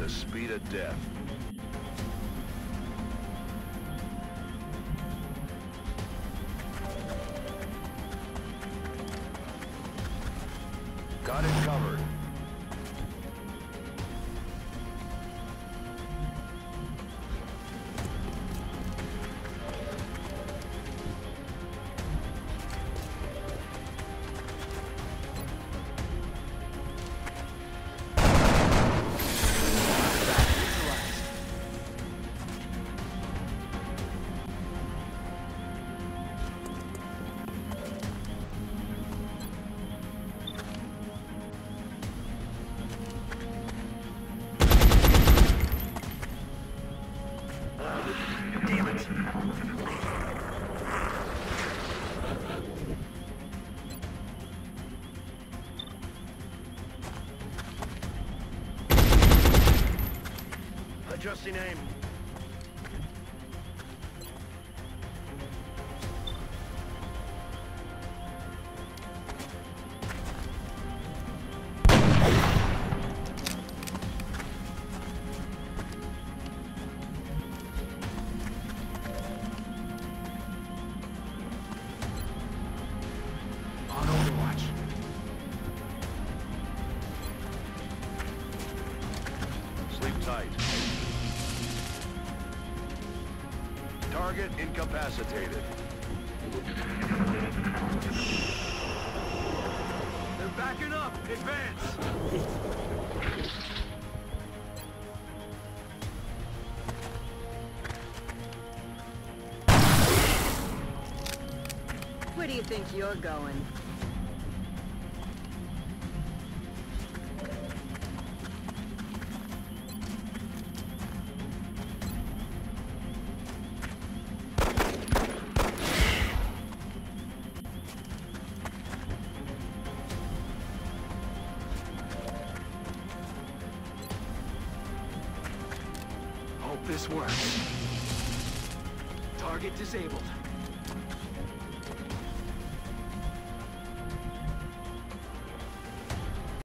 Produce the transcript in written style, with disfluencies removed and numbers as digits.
speed of death. Got it covered. Adjusting aim. On Overwatch. Sleep tight. Target incapacitated. They're backing up! Advance! Where do you think you're going? Hope this works. Target disabled.